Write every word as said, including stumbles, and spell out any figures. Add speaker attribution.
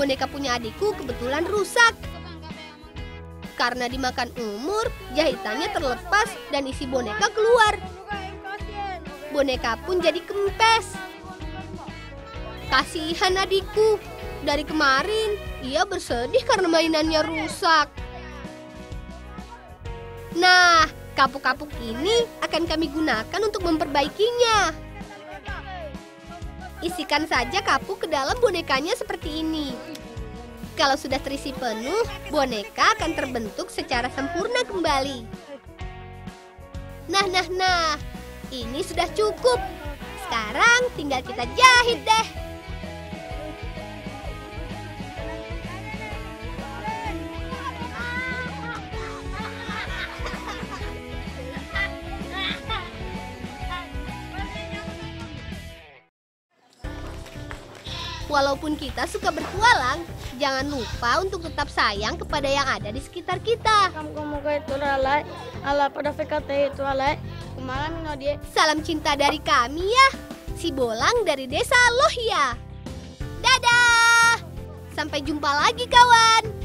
Speaker 1: boneka punya adikku kebetulan rusak. Karena dimakan umur, jahitannya terlepas dan isi boneka keluar. Boneka pun jadi kempes. Kasihan adikku. Dari kemarin, ia bersedih karena mainannya rusak. Nah, kapuk-kapuk ini akan kami gunakan untuk memperbaikinya. Isikan saja kapuk ke dalam bonekanya seperti ini. Kalau sudah terisi penuh, boneka akan terbentuk secara sempurna kembali. Nah, nah, nah. Ini sudah cukup. Sekarang tinggal kita jahit deh. Walaupun kita suka bertualang, jangan lupa untuk tetap sayang kepada yang ada di sekitar kita.
Speaker 2: Kamu itu lalai, ala pada V K T itu lalai. Kemarin dia.
Speaker 1: Salam cinta dari kami ya, si Bolang dari Desa Lohia. Dadah! Sampai jumpa lagi kawan.